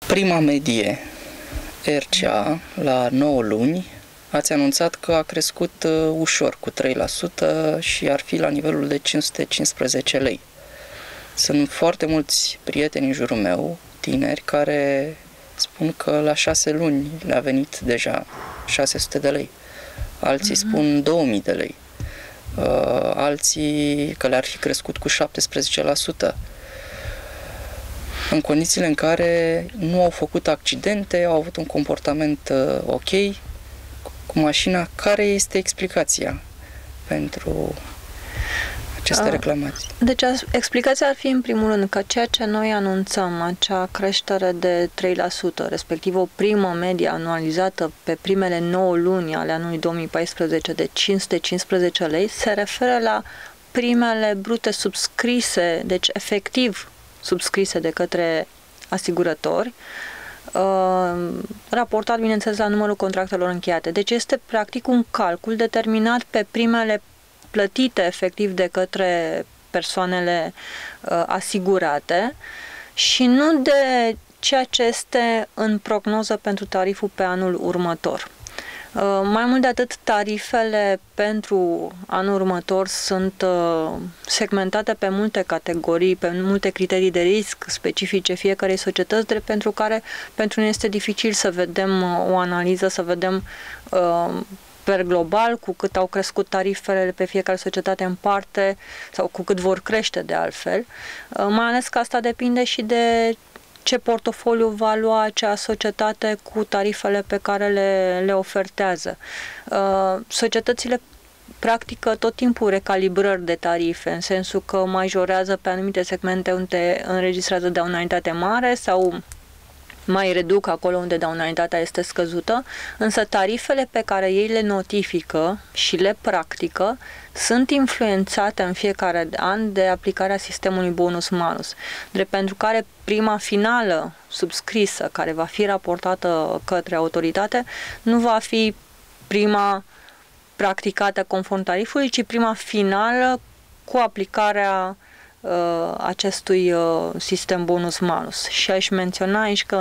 Prima medie RCA la 9 luni ați anunțat că a crescut ușor, cu 3% și ar fi la nivelul de 515 lei. Sunt foarte mulți prieteni în jurul meu, tineri, care spun că la 6 luni le-a venit deja 600 de lei. Alții spun 2000 de lei. Alții că le-ar fi crescut cu 17%. În condițiile în care nu au făcut accidente, au avut un comportament ok cu mașina. Care este explicația pentru aceste reclamații? Deci explicația ar fi în primul rând că ceea ce noi anunțăm, acea creștere de 3%, respectiv o primă medie anualizată pe primele 9 luni ale anului 2014 de 515 lei, se referă la primele brute subscrise, deci efectiv subscrise de către asigurători, raportat, bineînțeles, la numărul contractelor încheiate. Deci este practic un calcul determinat pe primele plătite efectiv de către persoanele asigurate și nu de ceea ce este în prognoză pentru tariful pe anul următor. Mai mult de atât, tarifele pentru anul următor sunt segmentate pe multe categorii, pe multe criterii de risc specifice fiecarei societăți, drept pentru care pentru noi este dificil să vedem o analiză, să vedem per global cu cât au crescut tarifele pe fiecare societate în parte sau cu cât vor crește de altfel, mai ales că asta depinde și de ce portofoliu va lua acea societate cu tarifele pe care le ofertează. Societățile practică tot timpul recalibrări de tarife, în sensul că majorează pe anumite segmente unde înregistrează daunalitate mare sau mai reduc acolo unde daunalitatea este scăzută, însă tarifele pe care ei le notifică și le practică sunt influențate în fiecare an de aplicarea sistemului bonus-malus, drept pentru care prima finală subscrisă, care va fi raportată către autoritate, nu va fi prima practicată conform tarifului, ci prima finală cu aplicarea acestui sistem bonus-malus. Și aș menționa aici că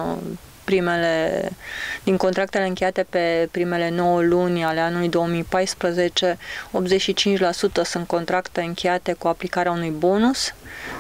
din contractele încheiate pe primele 9 luni ale anului 2014, 85% sunt contracte încheiate cu aplicarea unui bonus,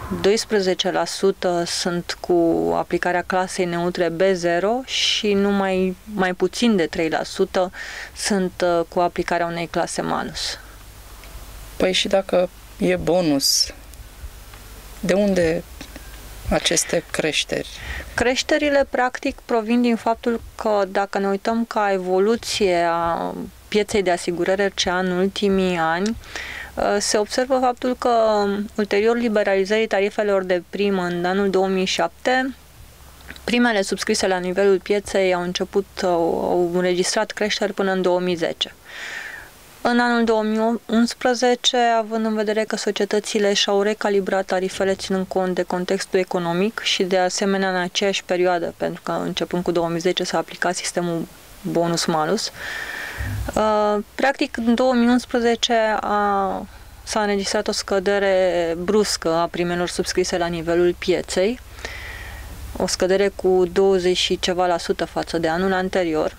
12% sunt cu aplicarea clasei neutre B0 și mai puțin de 3% sunt cu aplicarea unei clase malus. Păi și dacă e bonus, de unde aceste creșteri? Creșterile, practic, provin din faptul că, dacă ne uităm ca evoluție a pieței de asigurări RCA în ultimii ani, se observă faptul că, ulterior liberalizării tarifelor de primă în anul 2007, primele subscrise la nivelul pieței au înregistrat creșteri până în 2010. În anul 2011, având în vedere că societățile și-au recalibrat tarifele ținând cont de contextul economic și de asemenea în aceeași perioadă, pentru că începând cu 2010 s-a aplicat sistemul bonus-malus, practic în 2011 s-a înregistrat o scădere bruscă a primelor subscrise la nivelul pieței, o scădere cu 20 și ceva la sută față de anul anterior.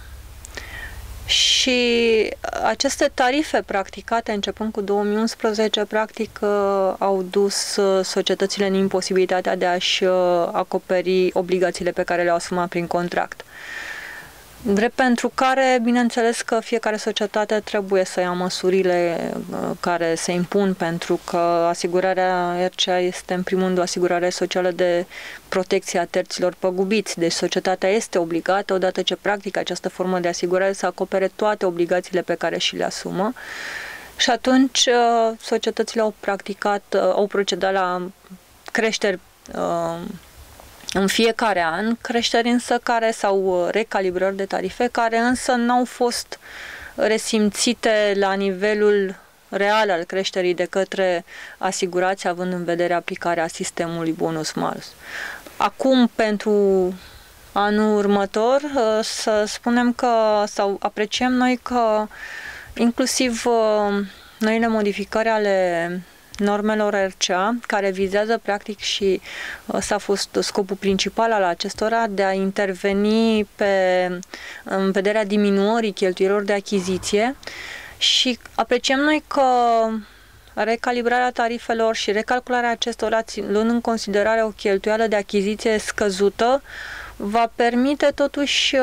Și aceste tarife practicate începând cu 2011, practic, au dus societățile în imposibilitatea de a-și acoperi obligațiile pe care le-au asumat prin contract. Drept pentru care, bineînțeles că fiecare societate trebuie să ia măsurile care se impun, pentru că asigurarea RCA este în primul rând o asigurare socială de protecție a terților păgubiți. Deci societatea este obligată, odată ce practică această formă de asigurare, să acopere toate obligațiile pe care și le asumă. Și atunci societățile au procedat la creșteri în fiecare an, creșteri însă sau recalibrări de tarife care însă n-au fost resimțite la nivelul real al creșterii de către asigurați, având în vedere aplicarea sistemului bonus-malus. Acum, pentru anul următor, să spunem că, sau apreciem noi că inclusiv noile modificări ale normelor RCA, care vizează practic și ăsta a fost scopul principal al acestora, de a interveni în vederea diminuării cheltuielor de achiziție, și apreciem noi că recalibrarea tarifelor și recalcularea acestora, luând în considerare o cheltuială de achiziție scăzută, va permite totuși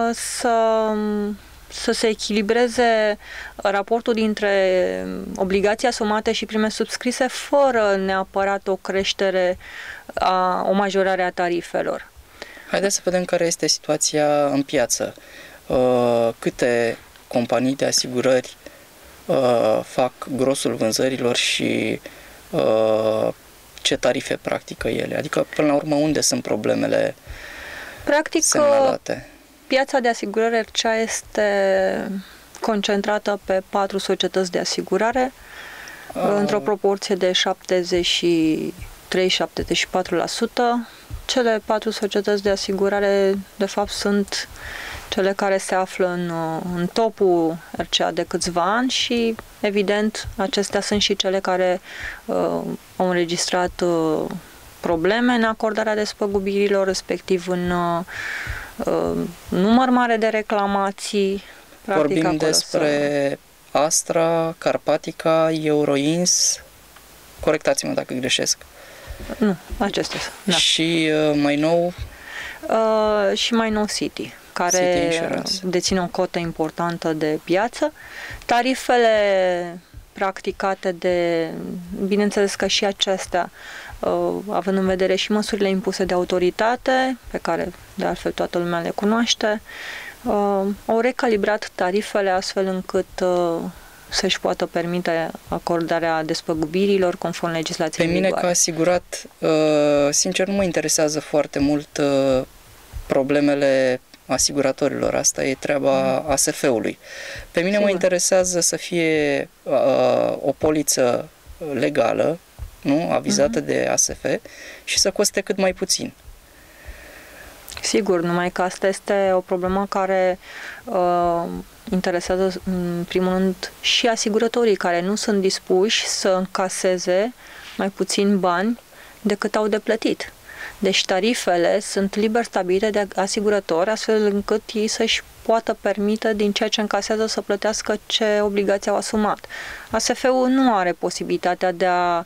să se echilibreze raportul dintre obligații asumate și prime subscrise, fără neapărat o creștere, o majorare a tarifelor. Haideți să vedem care este situația în piață. Câte companii de asigurări fac grosul vânzărilor și ce tarife practică ele? Adică, până la urmă, unde sunt problemele semnalate? Piața de asigurări RCA este concentrată pe 4 societăți de asigurare, într-o proporție de 73-74%. Cele 4 societăți de asigurare, de fapt, sunt cele care se află în topul RCA de câțiva ani și, evident, acestea sunt și cele care au înregistrat probleme în acordarea despăgubirilor, respectiv în număr mare de reclamații. Vorbim despre Astra, Carpatica, Euroins, corectați-mă dacă greșesc. Nu, acestea. Da. Și mai nou? Și mai nou City, care deține o cotă importantă de piață. Tarifele practicate bineînțeles că și acestea, având în vedere și măsurile impuse de autoritate, pe care de altfel toată lumea le cunoaște, au recalibrat tarifele astfel încât să-și poată permite acordarea despăgubirilor conform legislației în vigoare. Pe mine, ca asigurat, sincer, nu mă interesează foarte mult problemele asiguratorilor. Asta e treaba ASF-ului. Pe mine mă interesează să fie o poliță legală, nu, avizată de ASF, și să coste cât mai puțin. Sigur, numai că asta este o problemă care interesează în primul rând și asigurătorii, care nu sunt dispuși să încaseze mai puțin bani decât au de plătit. Deci tarifele sunt liber stabilite de asigurători, astfel încât ei să-și poată permite din ceea ce încasează să plătească ce obligații au asumat. ASF-ul nu are posibilitatea de a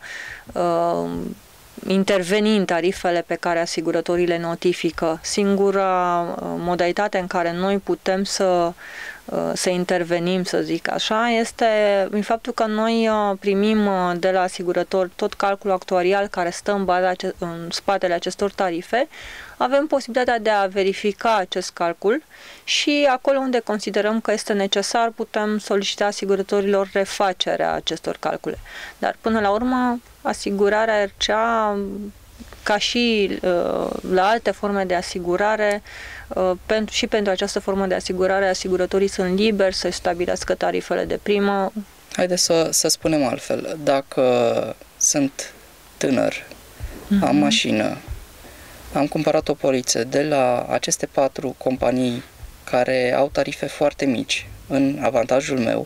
interveni în tarifele pe care asigurătorii le notifică. Singura modalitate în care noi putem să intervenim, să zic așa, este în faptul că noi primim de la asigurător tot calculul actuarial care stă în spatele acestor tarife. Avem posibilitatea de a verifica acest calcul și acolo unde considerăm că este necesar putem solicita asigurătorilor refacerea acestor calcule. Dar până la urmă, asigurarea RCA, ca și la alte forme de asigurare, și pentru această formă de asigurare, asigurătorii sunt liberi să stabilească tarifele de primă. Haideți să spunem altfel. Dacă sunt tânăr, am mașină, am cumpărat o poliță de la aceste 4 companii care au tarife foarte mici în avantajul meu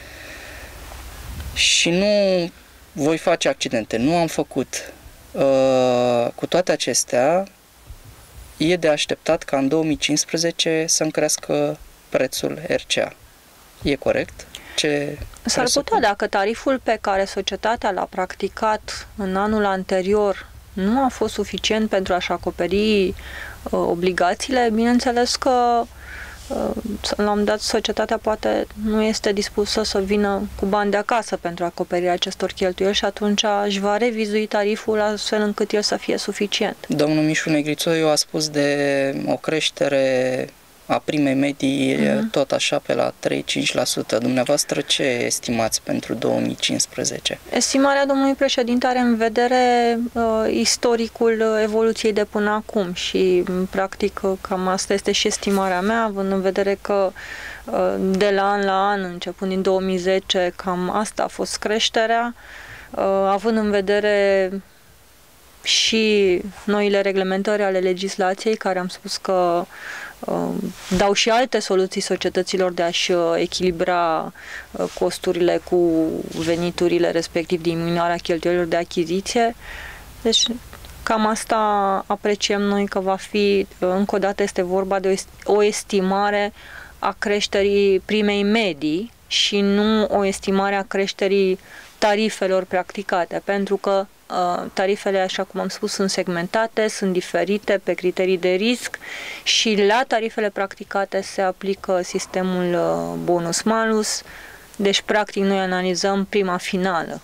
și nu voi face accidente, nu am făcut. Cu toate acestea, e de așteptat ca în 2015 să-mi crească prețul RCA. E corect? S-ar putea, dacă tariful pe care societatea l-a practicat în anul anterior nu a fost suficient pentru a-și acoperi obligațiile, bineînțeles că la un moment dat societatea poate nu este dispusă să vină cu bani de acasă pentru acoperirea acestor cheltuieli și atunci își va revizui tariful astfel încât el să fie suficient. Domnul Mișu Negrițoiu a spus de o creștere a primei medii tot așa pe la 3-5%. Dumneavoastră ce estimați pentru 2015? Estimarea domnului președinte are în vedere istoricul evoluției de până acum și practic cam asta este și estimarea mea, având în vedere că de la an la an, începând din 2010, cam asta a fost creșterea, având în vedere și noile reglementări ale legislației, care am spus că dau și alte soluții societăților de a-și echilibra costurile cu veniturile, respectiv diminuarea cheltuielilor de achiziție. Deci cam asta apreciem noi că va fi, încă o dată este vorba de o estimare a creșterii primei medii și nu o estimare a creșterii tarifelor practicate, pentru că tarifele, așa cum am spus, sunt segmentate, sunt diferite pe criterii de risc și la tarifele practicate se aplică sistemul bonus-malus, deci practic noi analizăm prima finală.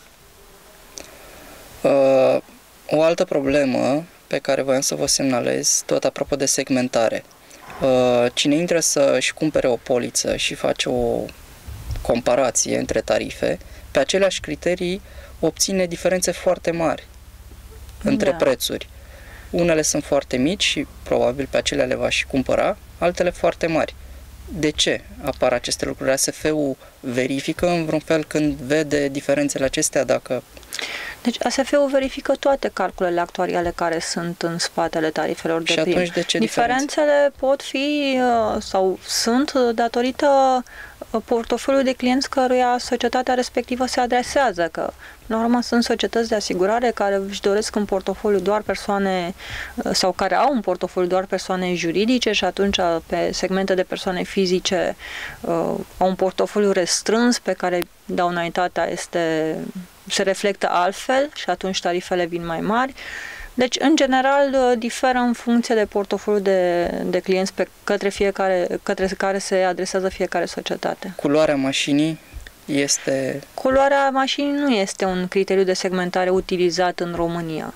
O altă problemă pe care voiam să vă semnalez, tot apropo de segmentare. Cine intră să-și cumpere o poliță și face o comparație între tarife, pe aceleași criterii obține diferențe foarte mari între prețuri. Unele sunt foarte mici și probabil pe acelea le va și cumpăra, altele foarte mari. De ce apar aceste lucruri? ASF-ul verifică în vreun fel când vede diferențele acestea? Deci ASF-ul verifică toate calculele actuariale care sunt în spatele tarifelor de prim. Și atunci de ce diferențele pot fi sau sunt datorită portofoliului de clienți căruia societatea respectivă se adresează, că la urmă sunt societăți de asigurare care își doresc în portofoliu doar persoane sau care au în portofoliu doar persoane juridice și atunci pe segmente de persoane fizice au un portofoliu restrâns pe care daunalitatea se reflectă altfel și atunci tarifele vin mai mari. Deci, în general, diferă în funcție de portofoliul de clienți către care se adresează fiecare societate. Culoarea mașinii este... Culoarea mașinii nu este un criteriu de segmentare utilizat în România.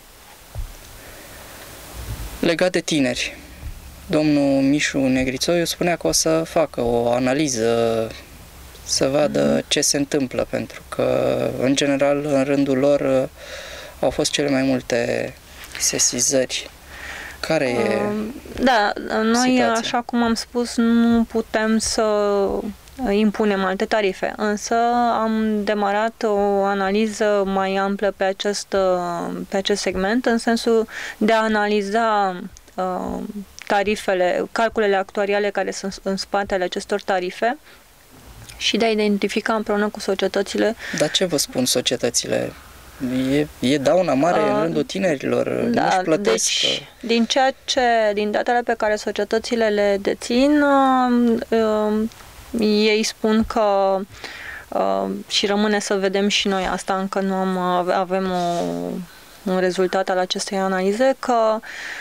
Legat de tineri, domnul Mișu Negrițoiu spunea că o să facă o analiză să vadă ce se întâmplă, pentru că, în general, în rândul lor au fost cele mai multe sesizări. Care e noi, situația? așa cum am spus, nu putem să impunem alte tarife, însă am demarat o analiză mai amplă pe acest segment, în sensul de a analiza tarifele, calculele actuariale care sunt în spatele acestor tarife și de a identifica împreună cu societățile. Dar ce vă spun societățile? E dauna mare în rândul tinerilor, nu-și plătesc. Deci, din datele pe care societățile le dețin, ei spun că și rămâne să vedem și noi asta, încă nu avem un rezultat al acestei analize, că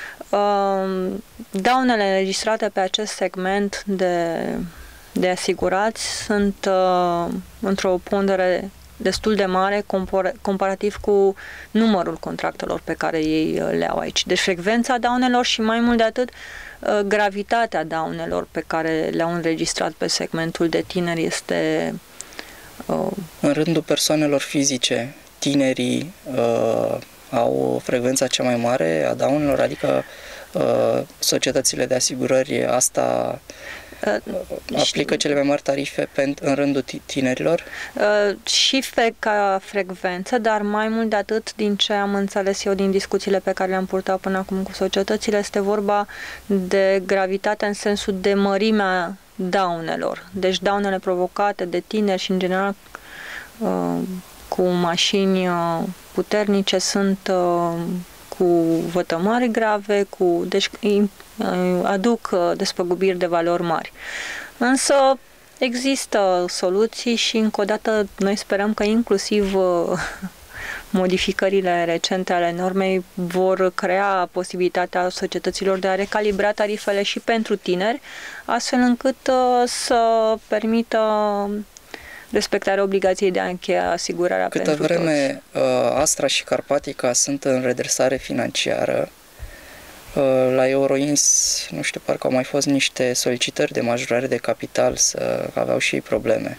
daunele înregistrate pe acest segment de asigurați sunt într-o pondere destul de mare comparativ cu numărul contractelor pe care ei le au aici. Deci frecvența daunelor și mai mult de atât gravitatea daunelor pe care le-au înregistrat pe segmentul de tineri este... În rândul persoanelor fizice, tinerii au frecvența cea mai mare a daunelor, adică societățile de asigurări asta aplică cele mai mari tarife în rândul tinerilor? Și ca frecvență, dar mai mult de atât, din ce am înțeles eu din discuțiile pe care le-am purtat până acum cu societățile, este vorba de gravitate în sensul de mărimea daunelor. Deci daunele provocate de tineri și în general cu mașini puternice sunt cu vătămări grave, deci aduc despăgubiri de valori mari. Însă există soluții și încă o dată noi sperăm că inclusiv modificările recente ale normei vor crea posibilitatea societăților de a recalibra tarifele și pentru tineri, astfel încât să permită respectarea obligației de a încheia asigurarea pentru toți. Câtă vreme Astra și Carpatica sunt în redresare financiară, la Euroins, nu știu, parcă au mai fost niște solicitări de majorare de capital, aveau și ei probleme.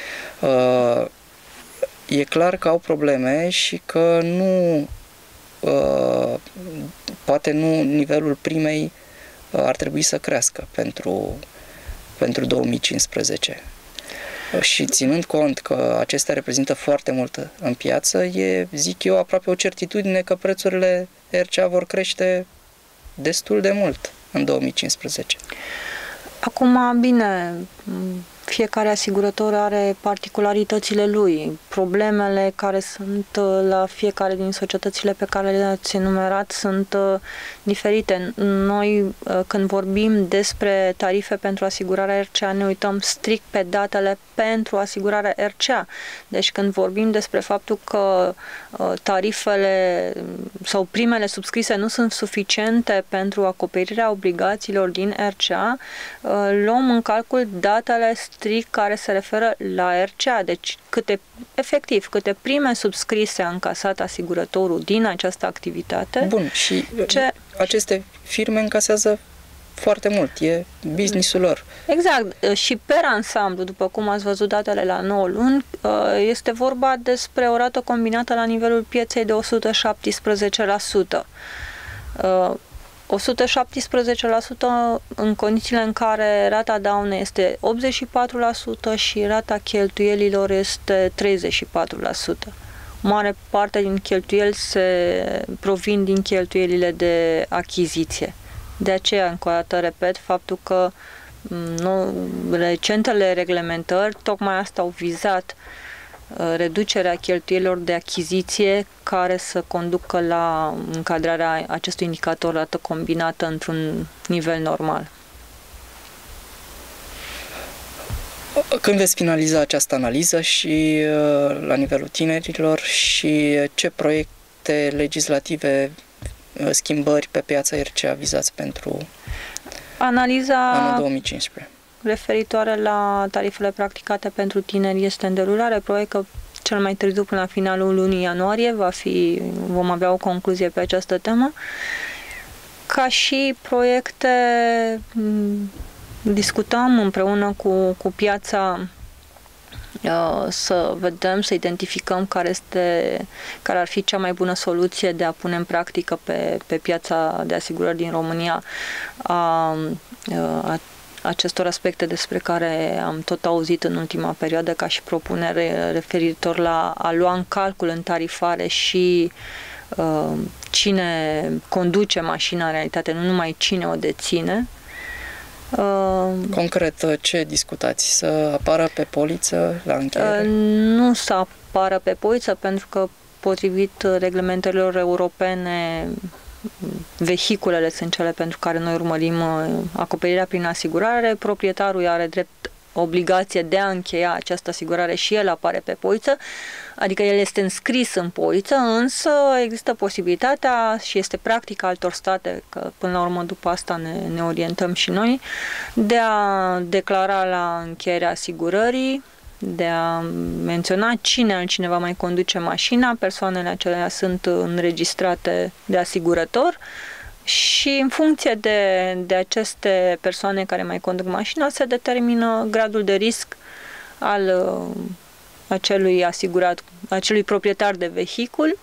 E clar că au probleme și că poate nu nivelul primei ar trebui să crească pentru 2015. Și ținând cont că acestea reprezintă foarte mult în piață, e, zic eu, aproape o certitudine că prețurile RCA vor crește destul de mult în 2015. Acum, bine, fiecare asigurător are particularitățile lui. Problemele care sunt la fiecare din societățile pe care le-ați enumerat sunt diferite. Noi, când vorbim despre tarife pentru asigurarea RCA, ne uităm strict pe datele pentru asigurarea RCA. Deci când vorbim despre faptul că tarifele sau primele subscrise nu sunt suficiente pentru acoperirea obligațiilor din RCA, luăm în calcul datele strict care se referă la RCA. Deci câte prime subscrise a încasat asigurătorul din această activitate. Bun, și aceste firme încasează foarte mult, e business-ul lor. Exact, și per ansamblu, după cum ați văzut datele la 9 luni, este vorba despre o rată combinată la nivelul pieței de 117%. 117% în condițiile în care rata daune este 84% și rata cheltuielilor este 34%. Mare parte din cheltuieli provin din cheltuielile de achiziție. De aceea, încă o dată, repet, faptul că recentele reglementări tocmai asta au vizat, reducerea cheltuielilor de achiziție care să conducă la încadrarea acestui indicator rată combinată într-un nivel normal. Când veți finaliza această analiză și la nivelul tinerilor și ce proiecte legislative, schimbări pe piața RCA vizați pentru analiza anul 2015? Referitoare la tarifele practicate pentru tineri este în derulare. Probabil că cel mai târziu până la finalul lunii ianuarie vom avea o concluzie pe această temă. Ca și proiecte, discutăm împreună cu piața să vedem, să identificăm care ar fi cea mai bună soluție de a pune în practică pe piața de asigurări din România acestor aspecte despre care am tot auzit în ultima perioadă ca și propunere referitor la a lua în calcul în tarifare și cine conduce mașina în realitate, nu numai cine o deține. Concret, ce discutați? Să apară pe poliță la încheiere? Nu să apară pe poliță, pentru că potrivit reglementărilor europene, vehiculele sunt cele pentru care noi urmărim acoperirea prin asigurare. Proprietarul are drept obligație de a încheia această asigurare și el apare pe poliță, adică el este înscris în poliță, însă există posibilitatea și este practica altor state, că până la urmă după asta ne orientăm și noi, de a declara la încheierea asigurării, de a menționa cine altcineva mai conduce mașina, persoanele acelea sunt înregistrate de asigurător și în funcție de aceste persoane care mai conduc mașina se determină gradul de risc al acelui asigurat, acelui proprietar de vehicul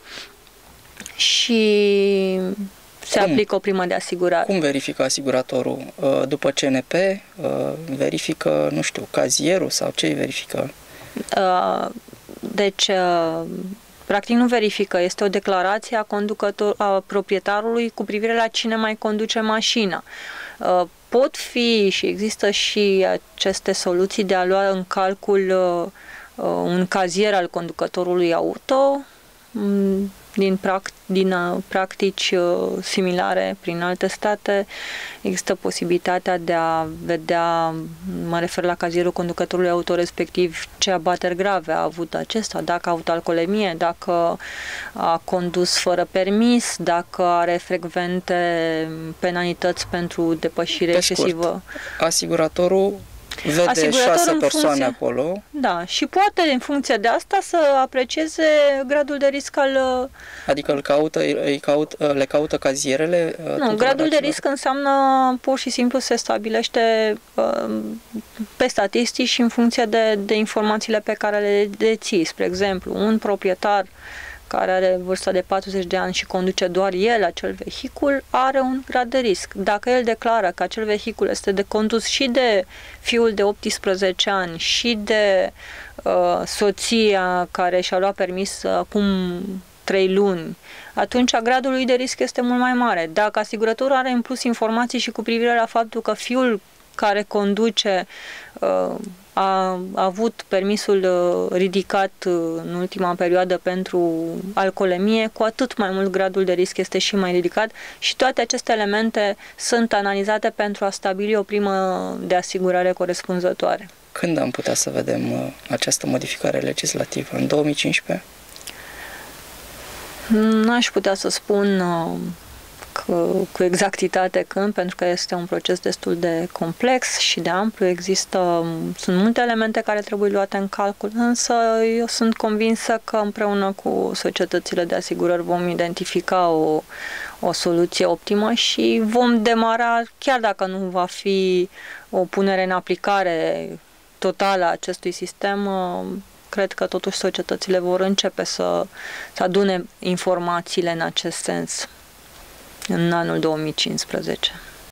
și se aplică o primă de asigurare. Cum verifică asiguratorul? După CNP verifică, nu știu, cazierul sau ce îi verifică? Deci, practic nu verifică, este o declarație a proprietarului cu privire la cine mai conduce mașina. Pot fi și există și aceste soluții de a lua în calcul un cazier al conducătorului auto din practici similare prin alte state. Există posibilitatea de a vedea, mă refer la cazierul conducătorului auto, respectiv ce abateri grave a avut acesta, dacă a avut alcoolemie, dacă a condus fără permis, dacă are frecvente penalități pentru depășire excesivă. Asiguratorul vede 6 persoane acolo. Da, și poate în funcție de asta să aprecieze gradul de risc al... Adică le caută cazierele? Nu, gradul de risc înseamnă pur și simplu se stabilește pe statistici și în funcție de informațiile pe care le deții. Spre exemplu, un proprietar care are vârsta de 40 de ani și conduce doar el acel vehicul, are un grad de risc. Dacă el declară că acel vehicul este de condus și de fiul de 18 ani și de soția care și-a luat permis acum 3 luni, atunci gradul lui de risc este mult mai mare. Dacă asigurătorul are în plus informații și cu privire la faptul că fiul care conduce a avut permisul ridicat în ultima perioadă pentru alcoolemie, cu atât mai mult gradul de risc este și mai ridicat și toate aceste elemente sunt analizate pentru a stabili o primă de asigurare corespunzătoare. Când am putea să vedem această modificare legislativă? În 2015? N-aș putea să spun cu exactitate când, pentru că este un proces destul de complex și de amplu. Sunt multe elemente care trebuie luate în calcul, însă eu sunt convinsă că împreună cu societățile de asigurări vom identifica o soluție optimă și vom demara, chiar dacă nu va fi o punere în aplicare totală a acestui sistem, cred că totuși societățile vor începe să adune informațiile în acest sens în anul 2015.